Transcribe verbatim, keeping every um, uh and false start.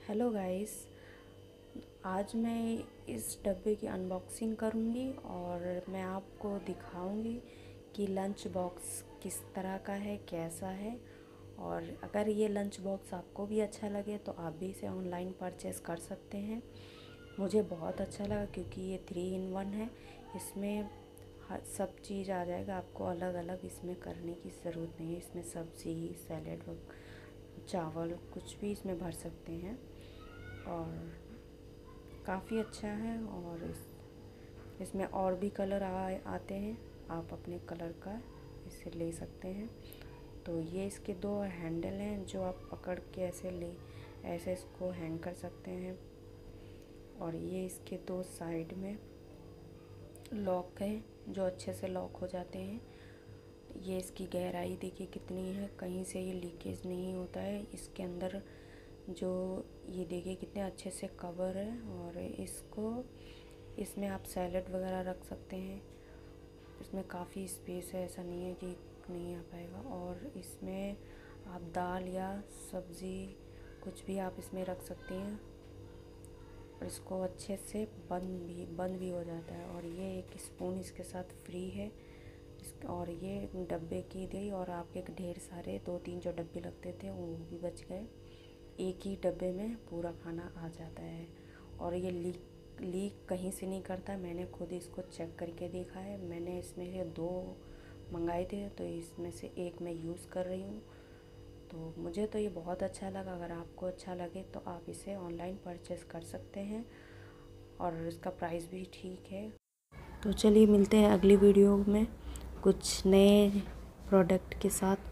Hello guys. आज मैं इस डब्बे की अनबॉक्सिंग करूंगी और मैं आपको दिखाऊंगी कि लंच बॉक्स किस तरह का है, कैसा है। और अगर ये लंच बॉक्स आपको भी अच्छा लगे तो आप भी इसे ऑनलाइन परचेज़ कर सकते हैं। मुझे बहुत अच्छा लगा क्योंकि ये थ्री इन वन है। इसमें हर सब चीज़ आ जाएगा, आपको अलग अलग इसमें करने की ज़रूरत नहीं है। इसमें सब्ज़ी, सैलेड, चावल कुछ भी इसमें भर सकते हैं और काफ़ी अच्छा है। और इस इसमें और भी कलर आ, आते हैं, आप अपने कलर का इसे ले सकते हैं। तो ये इसके दो हैंडल हैं जो आप पकड़ के ऐसे ले ऐसे इसको हैंग कर सकते हैं। और ये इसके दो साइड में लॉक हैं जो अच्छे से लॉक हो जाते हैं। ये इसकी गहराई देखिए कितनी है, कहीं से ये लीकेज नहीं होता है। इसके अंदर जो ये देखिए कितने अच्छे से कवर है। और इसको इसमें आप सैलेड वगैरह रख सकते हैं। इसमें काफ़ी स्पेस है, ऐसा नहीं है कि नहीं आ पाएगा। और इसमें आप दाल या सब्ज़ी कुछ भी आप इसमें रख सकते हैं। और इसको अच्छे से बंद भी बंद भी हो जाता है। और ये एक स्पून इसके साथ फ्री है। और ये डब्बे की दी और आपके ढेर सारे दो तीन जो डब्बे लगते थे वो भी बच गए। एक ही डब्बे में पूरा खाना आ जाता है। और ये लीक लीक कहीं से नहीं करता। मैंने खुद इसको चेक करके देखा है। मैंने इसमें से दो मंगाए थे तो इसमें से एक मैं यूज़ कर रही हूँ। तो मुझे तो ये बहुत अच्छा लगा। अगर आपको अच्छा लगे तो आप इसे ऑनलाइन परचेज़ कर सकते हैं और इसका प्राइस भी ठीक है। तो चलिए मिलते हैं अगली वीडियो में कुछ नए प्रोडक्ट के साथ।